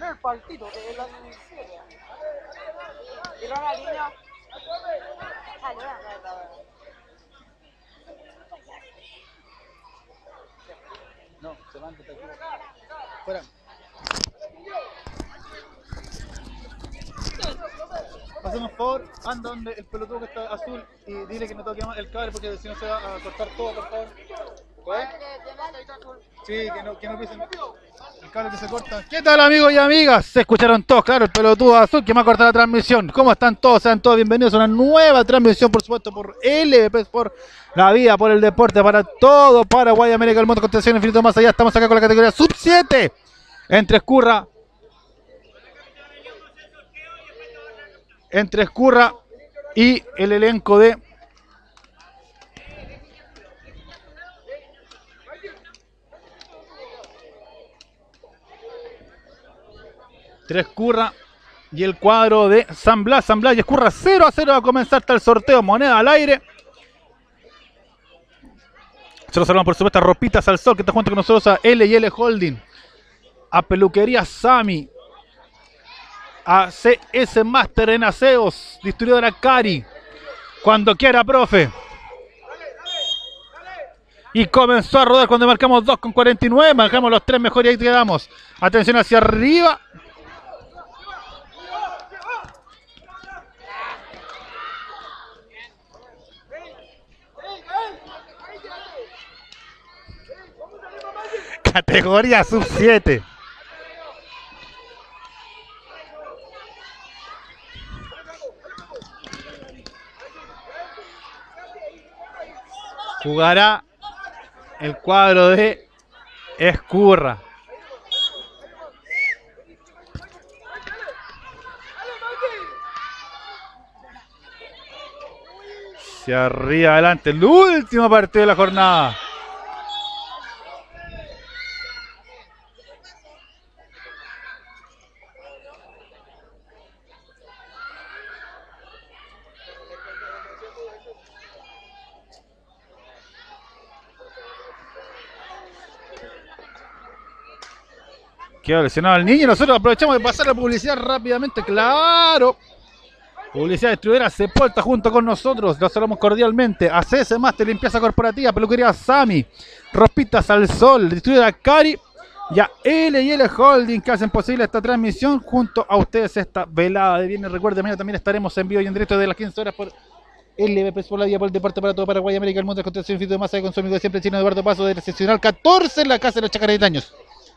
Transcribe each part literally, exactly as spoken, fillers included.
el partido de la siete. Y Ronaldinho. No, se van de aquí. Fuera. Hacemos un favor, anda donde el pelotudo que está azul y dile que no toque más el cable porque si no se va a cortar todo, por favor. ¿Puedes? Sí, que no, que no pisen el cable que se corta. ¿Qué tal, amigos y amigas? Se escucharon todos, claro, el pelotudo azul que me ha cortado la transmisión. ¿Cómo están todos? Sean todos bienvenidos a una nueva transmisión, por supuesto, por L V P Sport, la vida por el deporte, para todo Paraguay, América, el mundo, contención infinito más allá. Estamos acá con la categoría sub siete entre Escurra. Entre Escurra y el elenco de entre Escurra y el cuadro de San Blas. San Blas y Escurra cero a cero a comenzar hasta el sorteo. Moneda al aire. Se lo saludamos por supuesto a Ropitas al Sol, que está junto con nosotros, a L y L Holding, a Peluquería Sami, a C S Master en Aseos, distribuidora Cari, cuando quiera, profe. Y comenzó a rodar cuando marcamos dos con cuarenta y nueve, marcamos los tres mejores y ahí quedamos. Atención hacia arriba. Categoría sub siete. Jugará el cuadro de Escurra. Hacia arriba, adelante, el último partido de la jornada. Quedó lesionado el niño. Nosotros aprovechamos de pasar la publicidad rápidamente. Claro. Publicidad distribuidora Sepolta junto con nosotros. Los saludamos cordialmente. A C S Master, limpieza corporativa, peluquería Sami, Ropitas al Sol, distribuidora Cari y a L y L Holding, que hacen posible esta transmisión junto a ustedes esta velada de viernes. Recuerden, mañana también estaremos en vivo y en directo de las quince horas por L V P por la Vía por el Deporte para todo Paraguay, América, el mundo de contención infinito de masa, con su amigo de siempre, chino Eduardo Paso, del seccional catorce en la casa de los chacaritaños.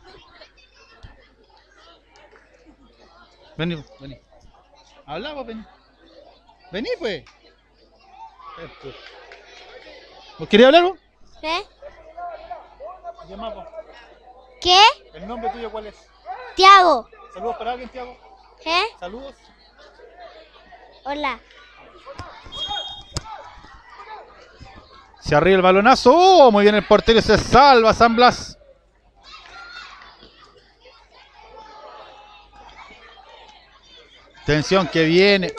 Vení, vení. Hablamos, vení. Vení, pues. Esto. ¿Vos querías hablar, vos? ¿Qué? Llamamos. ¿Qué? ¿El nombre tuyo cuál es? Tiago. ¿Saludos para alguien, Tiago? ¿Qué? ¿Saludos? Hola. Se arriba el balonazo. Oh, muy bien el portero, se salva San Blas. Atención que viene.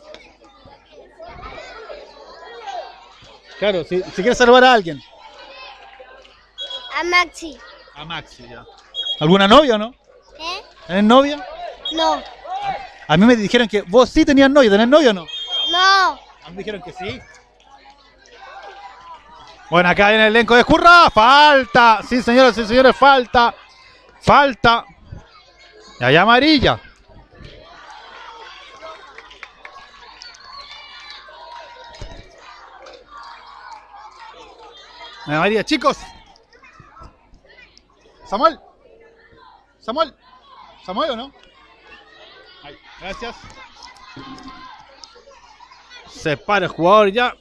Claro, si, si quieres salvar a alguien. A Maxi. A Maxi, ya. ¿Alguna novia o no? ¿Eh? ¿Tenés novia? No. A mí me dijeron que vos sí tenías novia. ¿Tenés novia o no? No. A mí me dijeron que sí. Bueno, acá viene el elenco de Escurra. Falta. Sí, señoras y señores, falta. Falta. Y allá amarilla. María, chicos. Samuel. Samuel. Samuel o no. Ahí, gracias. Se para el jugador ya.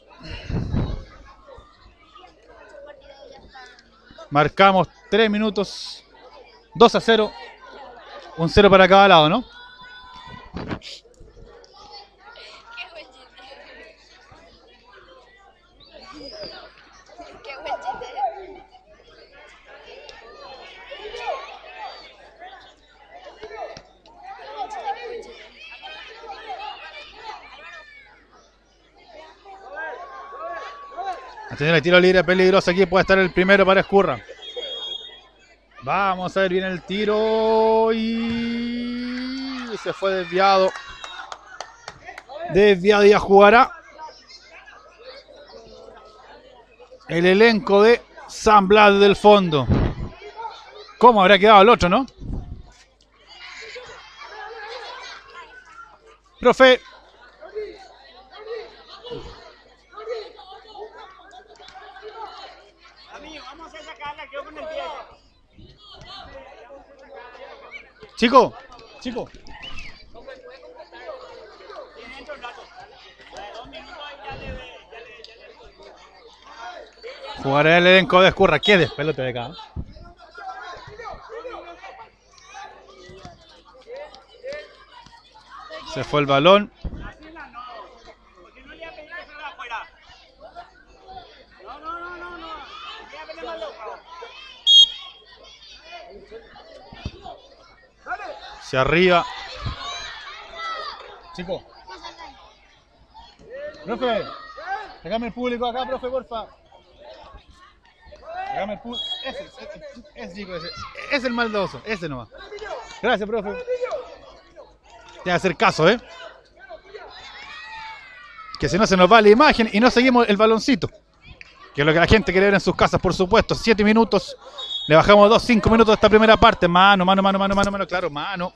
Marcamos tres minutos. dos a cero. Un cero para cada lado, ¿no? Atención, el tiro libre peligroso aquí, puede estar el primero para Escurra. Vamos a ver bien el tiro. Y se fue desviado. Desviado, ya jugará el elenco de San Blas del fondo. ¿Cómo habrá quedado el otro, no? Profe. Vamos a sacarla, quedo con el pie. Chico, chico. Jugará el elenco de Escurra. ¿Qué despelote de acá? Se fue el balón. Hacia arriba. Chico. Profe. Déjame el público acá, profe, porfa. Déjame el público. Ese, ese, ese chico, ese. Es el maldoso. Ese nomás. Gracias, profe. Te voy a hacer caso, ¿eh? Que si no se nos va la imagen y no seguimos el baloncito. Que es lo que la gente quiere ver en sus casas, por supuesto. Siete minutos. Le bajamos dos, cinco minutos de esta primera parte. Mano, mano, mano, mano, mano, mano. Claro, mano.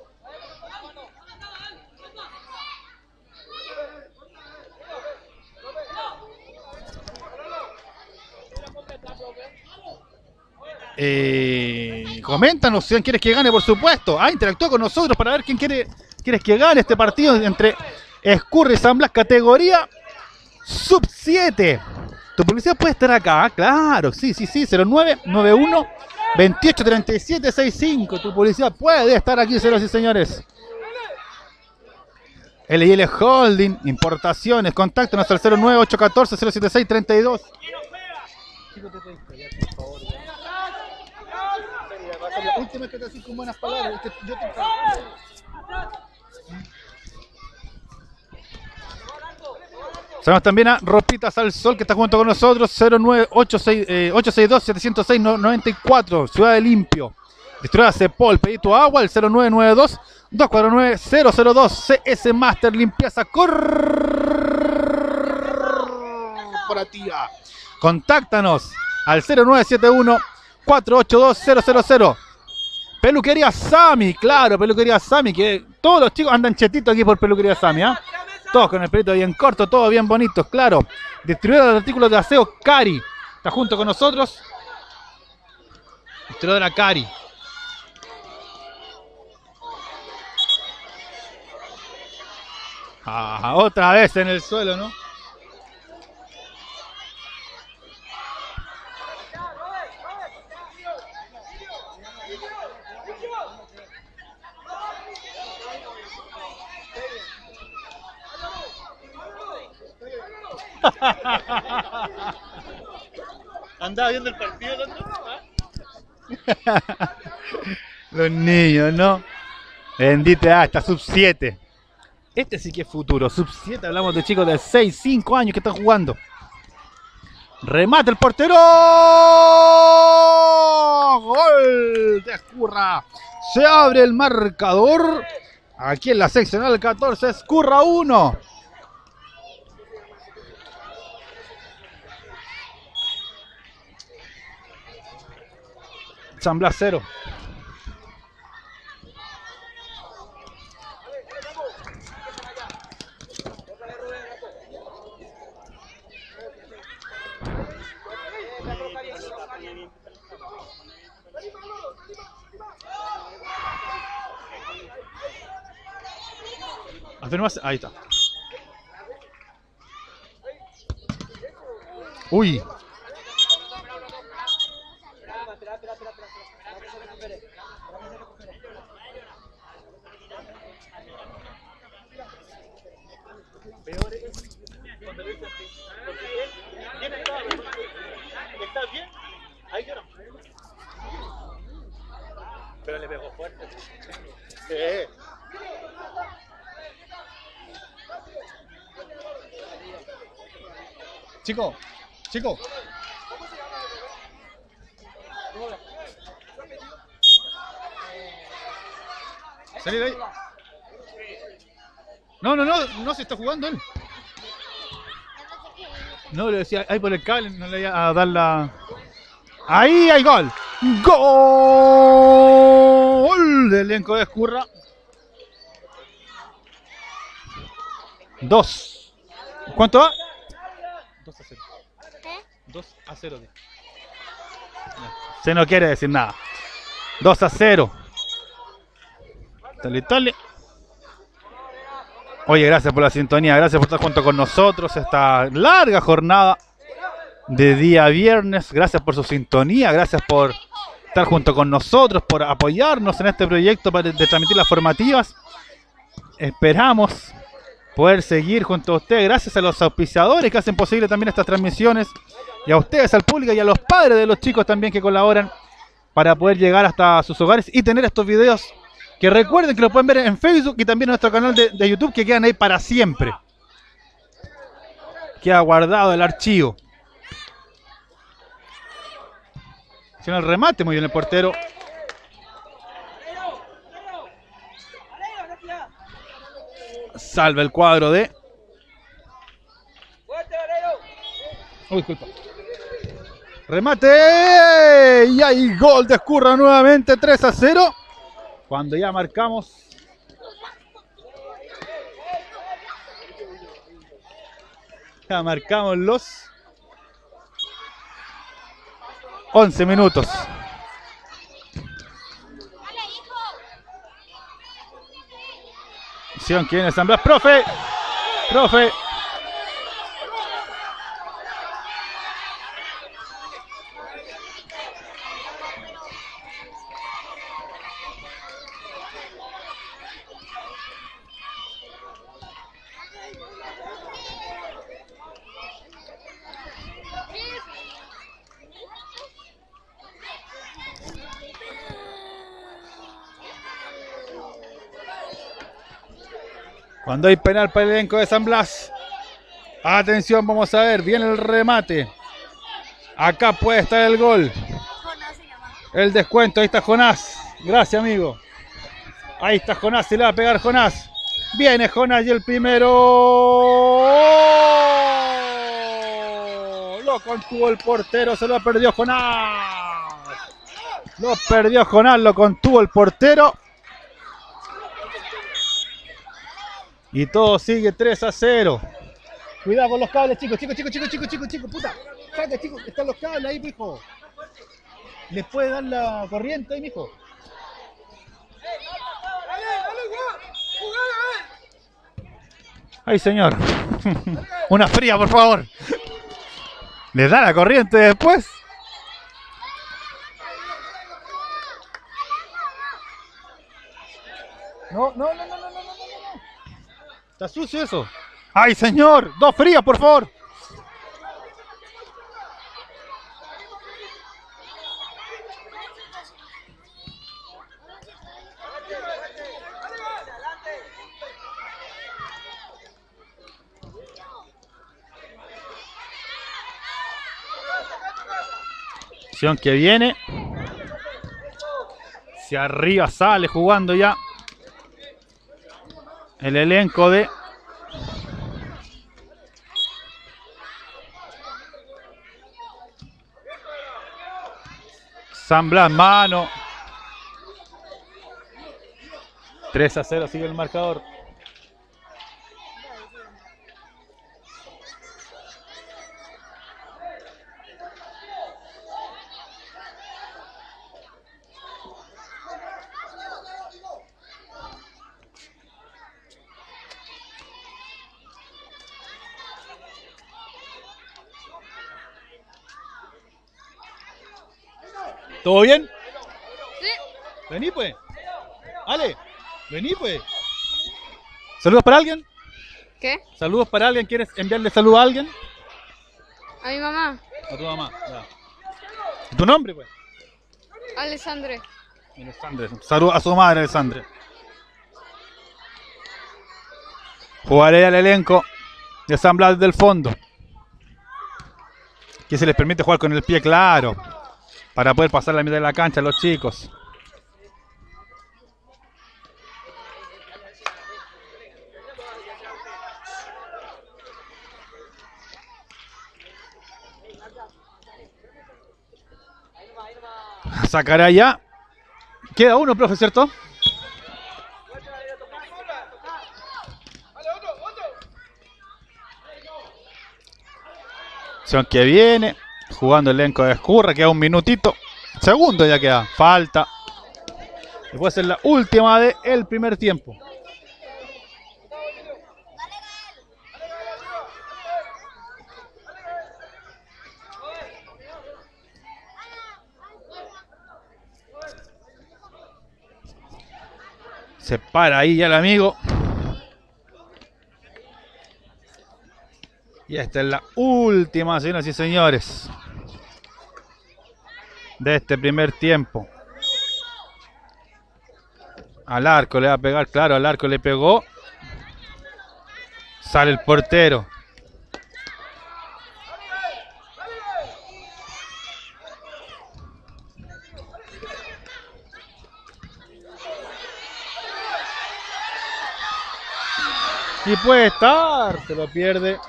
Eh, coméntanos si quieres que gane, por supuesto. Ah, interactúa con nosotros para ver quién quiere quieres que gane este partido entre Escurra y San Blas, categoría sub siete. Tu publicidad puede estar acá, claro, sí, sí, sí, cero nueve nueve uno veintiocho treinta y siete sesenta y cinco. Tu publicidad puede estar aquí, señoras y señores. L y L Holding, importaciones, contáctanos al cero nueve ocho uno cuatro cero siete seis tres dos. La última vez que te decís con buenas palabras, que yo te... Saludamos también a Ropitas al Sol, que está junto con nosotros, cero nueve ocho seis dos siete cero seis nueve cuatro, Ciudad de Limpio. Distribuida Cepol, pedí tu agua, el cero nueve nueve dos dos cuatro nueve cero cero dos. C S Master, limpieza corporativa. Contáctanos al cero nueve siete uno cuatro ocho dos cero cero cero. Peluquería Sami, claro, Peluquería Sami, que todos los chicos andan chetitos aquí por Peluquería Sami, ¿ah? ¿eh? Todos con el pelito bien corto, todos bien bonitos, claro. Distribuidora de artículos de aseo Cari, está junto con nosotros. Distribuidora Cari. Ah, otra vez en el suelo, ¿no? ¿Andaba viendo el partido el otro? ¿Ah? Los niños, ¿no? Bendite hasta sub siete. Este sí que es futuro. sub siete, hablamos de chicos de seis, cinco años que están jugando. Remate el portero. Gol de Escurra. Se abre el marcador. Aquí en la seccional catorce, Escurra uno. San Blas cero. Afirmas, ahí está. Uy. ¿Estás bien? Ahí yo no. Pero le pegó fuerte. Sí. Chico, chico. Salí de ahí. No, no, no, no se está jugando él. No, le decía, ahí por el cable, no le iba a dar la... Ahí hay gol. Gol del elenco de Ezcurra. Dos. ¿Cuánto va? Dos a cero. ¿Eh? Dos a cero. Se no quiere decir nada. Dos a cero. Tale, tale. Oye, gracias por la sintonía, gracias por estar junto con nosotros esta larga jornada de día viernes. Gracias por su sintonía, gracias por estar junto con nosotros, por apoyarnos en este proyecto de transmitir las formativas. Esperamos poder seguir junto a ustedes, gracias a los auspiciadores que hacen posible también estas transmisiones, y a ustedes, al público y a los padres de los chicos también que colaboran para poder llegar hasta sus hogares y tener estos videos. Que recuerden que lo pueden ver en Facebook y también en nuestro canal de, de YouTube, que quedan ahí para siempre. Queda guardado el archivo. Hicieron el remate, muy bien el portero. Salva el cuadro de... Oh, disculpa. Remate. Y hay gol de Ezcurra nuevamente, tres a cero. Cuando ya marcamos ya marcamos los once minutos. Acción que viene San Blas. Profe, profe. Cuando hay penal para el elenco de San Blas. Atención, vamos a ver. Viene el remate. Acá puede estar el gol. El descuento. Ahí está Jonás. Gracias, amigo. Ahí está Jonás. Se le va a pegar Jonás. Viene Jonás y el primero. Lo contuvo el portero. Se lo perdió Jonás. Lo perdió Jonás. Lo contuvo el portero. Y todo sigue tres a cero. Cuidado con los cables, chicos, chicos, chicos, chicos, chicos, chicos, chicos, puta. Saca, chicos, están los cables ahí, mijo. ¿Les puede dar la corriente ahí, mijo? Ay, señor. Una fría, por favor. ¿Les da la corriente después? No, no, no, no, no, no, no, no. Está sucio eso. ¡Ay, señor! ¡Dos frías, por favor! Acción que viene. Hacia arriba sale jugando ya el elenco de San Blas, mano. tres a cero sigue el marcador. ¿Todo bien? Sí. Vení pues. Ale, vení pues. ¿Saludos para alguien? ¿Qué? ¿Saludos para alguien? ¿Quieres enviarle saludos a alguien? A mi mamá. A tu mamá. Ya. ¿Tu nombre pues? Alessandre. Alessandre. Saludos a su madre, Alessandre. Jugaré al elenco de San Blas del fondo. Que se les permite jugar con el pie claro. Para poder pasar la mitad de la cancha a los chicos. Sacará ya. Queda uno, profe, ¿cierto? Acción que viene. Jugando el elenco de Escurra. Queda un minutito. Segundo ya queda. Falta. Y puede ser la última del primer tiempo. Se para ahí ya el amigo. Y esta es la última, señoras y señores, de este primer tiempo. Al arco le va a pegar, claro, al arco le pegó. Sale el portero. Y puede estar, se lo pierde.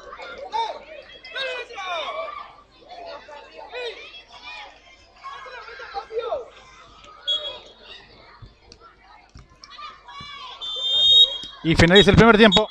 Y finaliza el primer tiempo.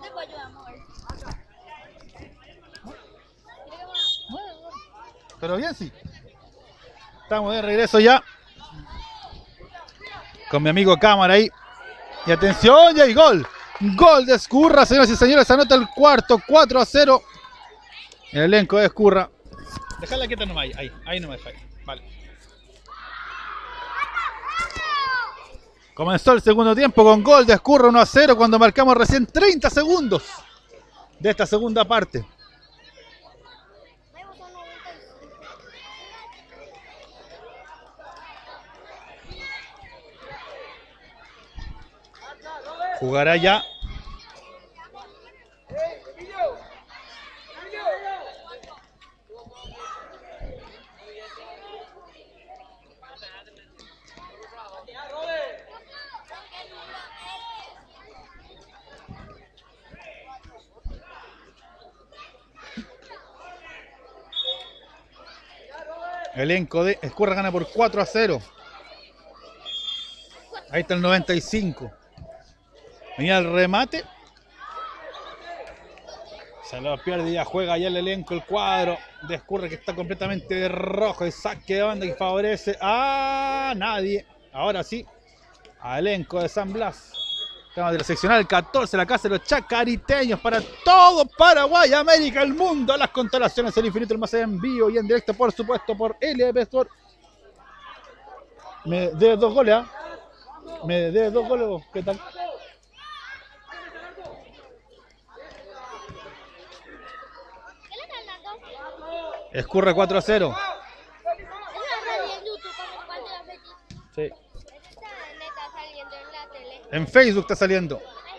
Pero bien, sí. Estamos de regreso ya. Con mi amigo Cámara ahí. Y atención, ya hay gol. Gol de Ezcurra, señoras y señores. Anota el cuarto, cuatro a cero. El elenco de Ezcurra. Dejala quieta nomás ahí, ahí, ahí nomás. Ahí. Vale. Comenzó el segundo tiempo con gol de Ezcurra uno a cero cuando marcamos recién treinta segundos de esta segunda parte. Jugará ya el elenco de Ezcurra, gana por cuatro a cero. Ahí está el noventa y cinco. Venía el remate. Se lo pierde y ya juega ya el elenco, el cuadro de Ezcurra, que está completamente de rojo. El saque de banda que favorece a nadie. Ahora sí, al elenco de San Blas. Estamos de la seccional catorce, la casa de los chacariteños para todo Paraguay, América, el mundo. Las constelaciones, el infinito, el más allá, en vivo y en directo, por supuesto, por L F Sport. Me debes dos goles, ¿ah? ¿eh? Me debes dos goles, ¿vos? ¿Qué tal? Ezcurra cuatro a cero. Sí. En Facebook está saliendo.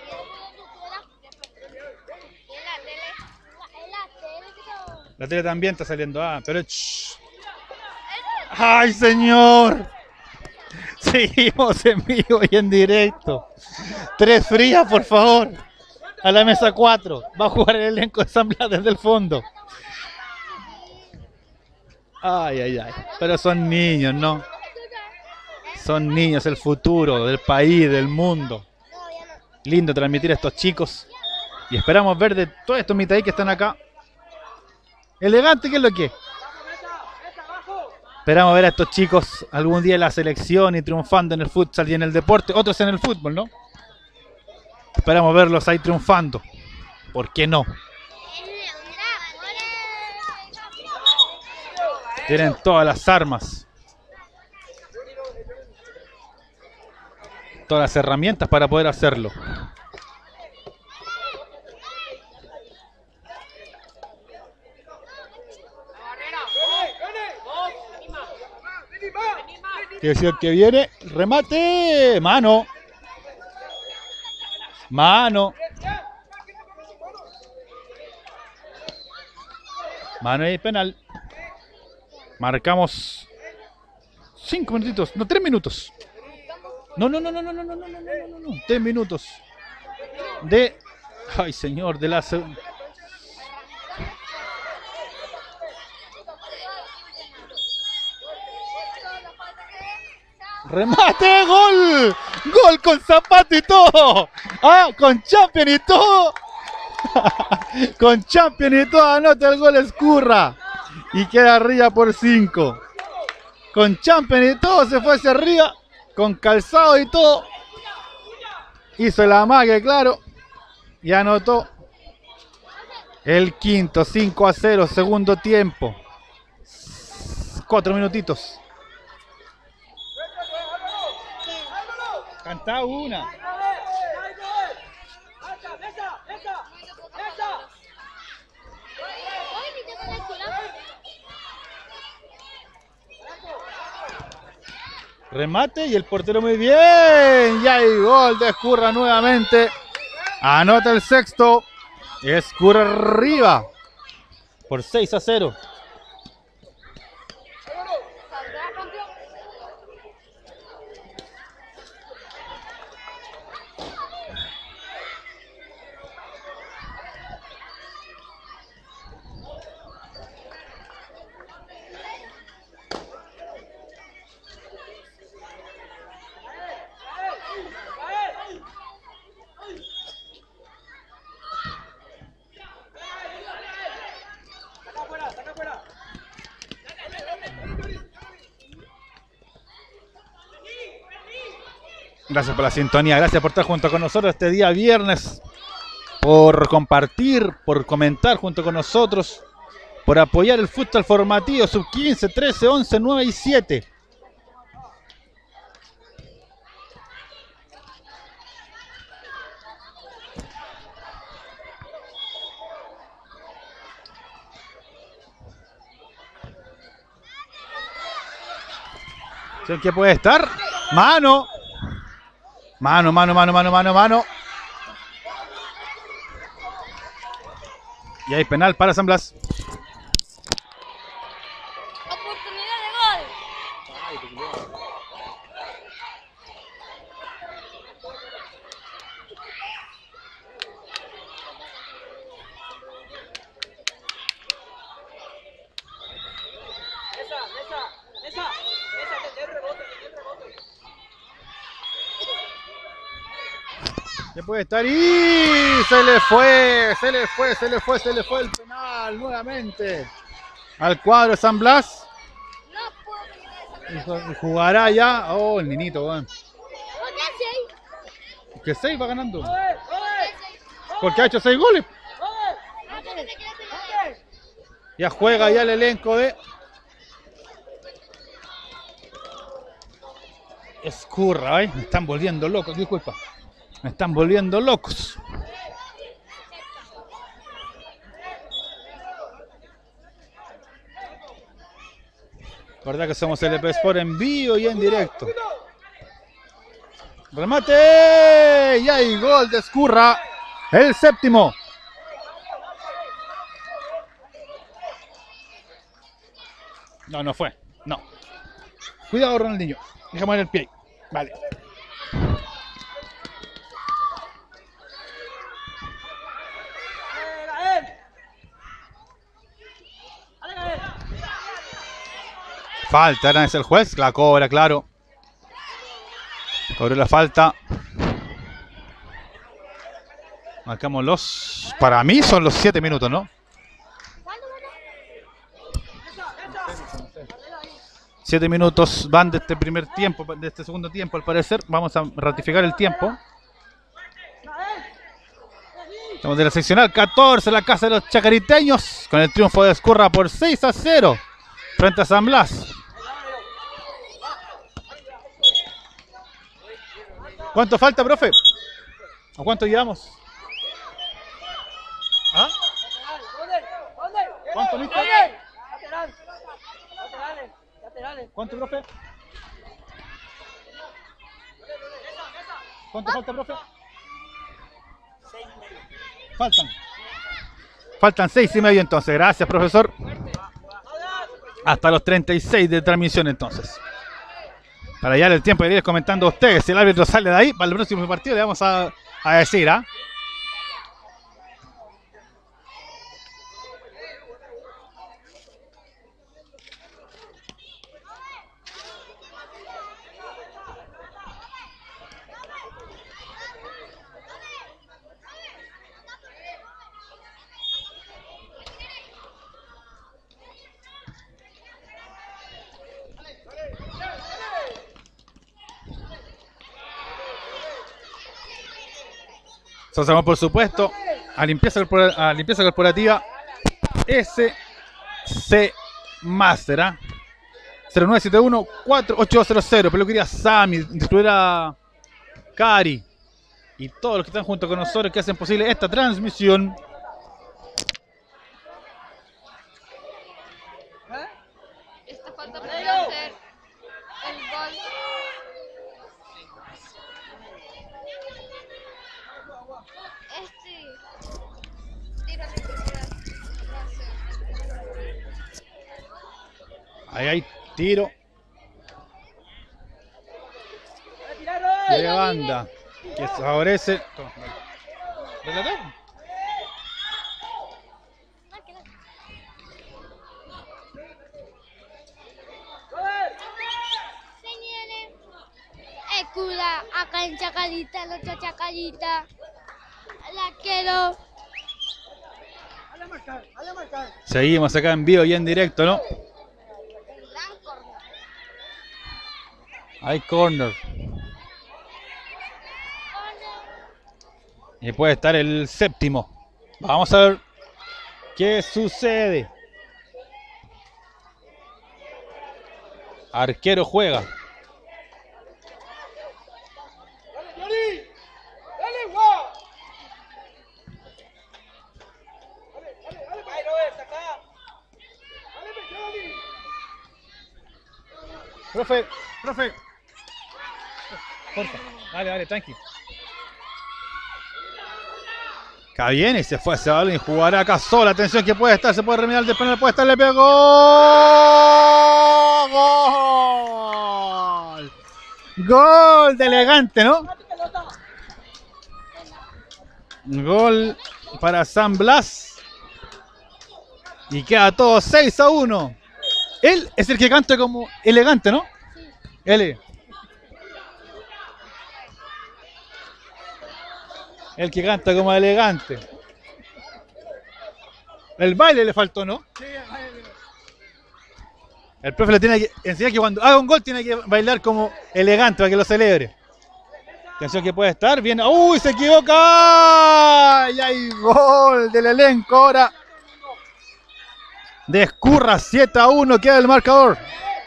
La tele también está saliendo. Ah, pero... Shh. ¡Ay, señor! Seguimos en vivo y en directo. Tres frías, por favor. A la mesa cuatro. Va a jugar el elenco de San Blas desde el fondo. Ay, ay, ay. Pero son niños, ¿no? Son niños, el futuro del país, del mundo. Lindo transmitir a estos chicos. Y esperamos ver de todos estos mitadí que están acá. Elegante, ¿qué es lo que es? Esperamos ver a estos chicos algún día en la selección y triunfando en el futsal y en el deporte. Otros en el fútbol, ¿no? Esperamos verlos ahí triunfando. ¿Por qué no? Tienen todas las armas. Todas las herramientas para poder hacerlo. Quiere decir que viene. Remate. Mano. Mano. Mano y penal. Marcamos cinco minutitos, no, tres minutos. No, no, no, no, no, no, no, no, no, no, no, tres minutos de, ay señor, de la segunda. Remate, gol, gol con zapato y todo, ah, con Champion y todo, con Champion y todo, anota el gol Ezcurra. Y queda arriba por cinco. Con Champion y todo se fue hacia arriba. Con calzado y todo. Hizo el amague, claro. Y anotó el quinto. cinco a cero. Segundo tiempo. Cuatro minutitos. Cantá una. Remate y el portero muy bien. Y hay gol de Ezcurra nuevamente. Anota el sexto. Ezcurra arriba. Por seis a cero. Gracias por la sintonía, gracias por estar junto con nosotros este día viernes, por compartir, por comentar junto con nosotros, por apoyar el fútbol formativo sub quince, trece, once, nueve y siete. ¿Qué puede estar? Mano. Mano, mano, mano, mano, mano, mano. Y hay penal para San Blas. Oportunidad de gol. Ya puede estar y se le fue, se le fue, se le fue, se le fue el penal nuevamente al cuadro de San Blas. Y jugará ya. Oh, el niñito, weón. Que seis va ganando. Porque ha hecho seis goles. Ya juega ya el elenco de Ezcurra, ¿eh? Me están volviendo locos, disculpa. Me están volviendo locos. Verdad que somos L P Sport en vivo y en directo. Remate. Y hay gol de Ezcurra. El séptimo. No, no fue. No. Cuidado, Ronaldinho. Déjame el pie. Vale. Falta, ¿no? Es el juez, la cobra, claro. Cobró la falta. Marcamos los... Para mí son los siete minutos, ¿no? Siete minutos van de este primer tiempo, de este segundo tiempo al parecer. Vamos a ratificar el tiempo. Estamos de la seccional catorce, la casa de los chacariteños, con el triunfo de Ezcurra por seis a cero frente a San Blas. ¿Cuánto falta, profe? ¿A cuánto llevamos? ¿Ah? ¿Cuánto listo? ¿Cuánto, profe? ¿Cuánto falta, profe? Faltan. Faltan seis y medio entonces. Gracias, profesor. Hasta los treinta y seis de transmisión entonces. Para ya el tiempo de ir comentando a ustedes. Si el árbitro sale de ahí, para el próximo partido le vamos a, a decir, ¿ah? ¿eh? Pasamos, por supuesto, a limpieza, a limpieza corporativa S C Master, ¿eh? cero nueve siete uno cuatro ocho dos cero cero. Peluquería Sami, distribuidora Cari y todos los que están junto con nosotros que hacen posible esta transmisión. Esta falta para hacer el gol. Ahí hay tiro de banda que favorece. Señores, Ezcurra, acá en Chacarita, la otra Chacarita. La quiero. Seguimos acá en vivo y en directo, ¿no? Hay corner. Y puede estar el séptimo. Vamos a ver qué sucede. Arquero juega. Profe, profe. Porfa. Dale, dale, tranqui. Acá viene y se fue ese balón y jugará acá sola. Atención que puede estar, se puede remediar de penal, puede estar, le pegó. ¡Gol! Gol de elegante, ¿no? Gol para San Blas. Y queda todo seis a uno. Él es el que canta como elegante, ¿no? Sí. Él. El que canta como elegante. El baile le faltó, ¿no? Sí, el baile. El profe le tiene que enseñar que cuando haga un gol tiene que bailar como elegante para que lo celebre. Atención que puede estar. Bien. ¡Uy! Se equivoca. Y hay gol del elenco ahora. De Ezcurra, siete a uno queda el marcador.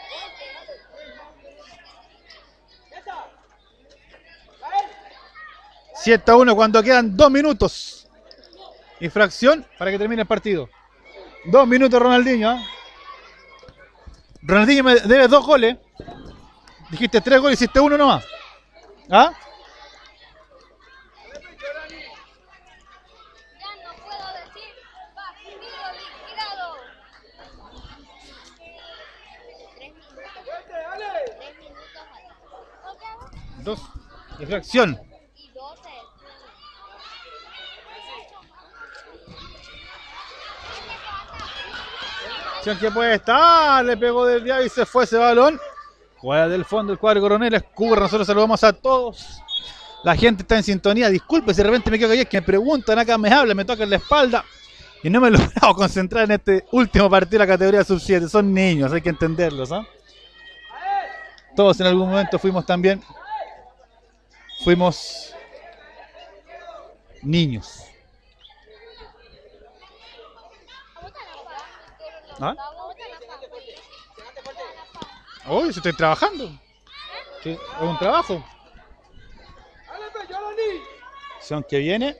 siete a uno cuando quedan dos minutos. Infracción para que termine el partido. Dos minutos Ronaldinho. ¿eh? Ronaldinho me debe dos goles. Dijiste tres goles, hiciste uno nomás. ¿Ah? Dos. Infracción. Que puede estar, le pegó del diablo y se fue ese balón. Juega del fondo el cuadro Coronel Ezcurra. Nosotros saludamos a todos. La gente está en sintonía. Disculpe si de repente me quedo callado, que me preguntan acá, me hablan, me tocan la espalda y no me he logrado concentrar en este último partido de la categoría sub siete. Son niños, hay que entenderlos, ¿eh? Todos en algún momento fuimos también. Fuimos niños. ¿Ah? Hoy estoy trabajando. Sí, es un trabajo. Son que viene.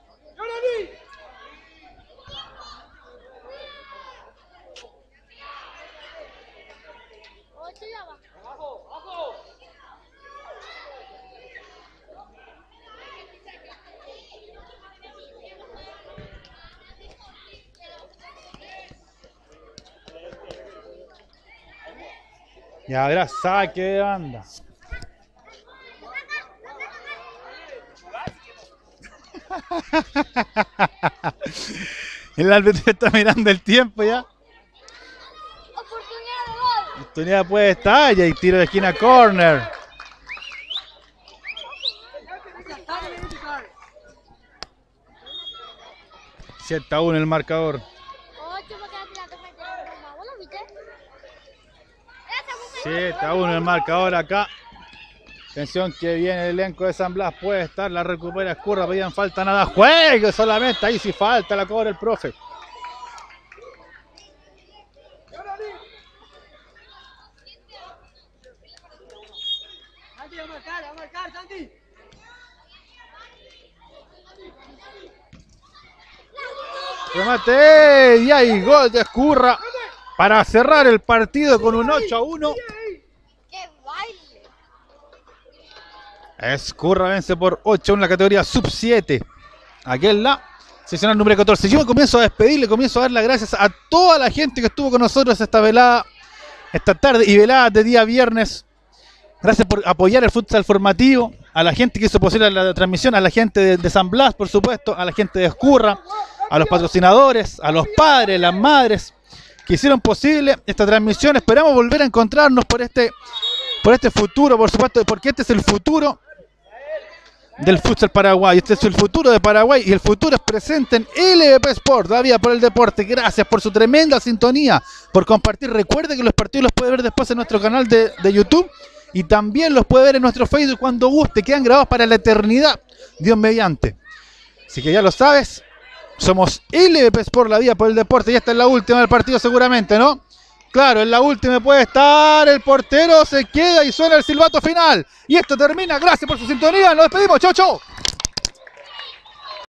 Y ahora saque de banda. El árbitro está mirando el tiempo ya. Oportunidad de gol. Oportunidad puede estar y hay tiro de esquina corner. siete a uno el marcador. siete a uno el marcador acá. Atención que viene el elenco de San Blas. Puede estar, la recupera Ezcurra. Pedían falta nada. Juegue solamente. Ahí sí falta, la cobra el profe. Remate. Y hay gol de Ezcurra para cerrar el partido con un ocho a uno. Ezcurra vence por ocho en la categoría sub siete. Aquí en la seccional número catorce. Yo me comienzo a despedir, le comienzo a dar las gracias a toda la gente que estuvo con nosotros esta velada, esta tarde y velada de día viernes. Gracias por apoyar el futsal formativo, a la gente que hizo posible la transmisión, a la gente de, de San Blas, por supuesto, a la gente de Ezcurra, a los patrocinadores, a los padres, las madres que hicieron posible esta transmisión. Esperamos volver a encontrarnos por este, por este futuro, por supuesto, porque este es el futuro del futsal Paraguay. Este es el futuro de Paraguay y el futuro es presente en L V P Sport, la vía por el deporte. Gracias por su tremenda sintonía, por compartir. Recuerde que los partidos los puede ver después en nuestro canal de, de YouTube y también los puede ver en nuestro Facebook cuando guste. Quedan grabados para la eternidad, Dios mediante. Así que ya lo sabes, somos I L V P por la vía por el deporte y esta es la última del partido seguramente, ¿no? Claro, en la última puede estar, el portero se queda y suena el silbato final. Y esto termina, gracias por su sintonía, nos despedimos, chau chau.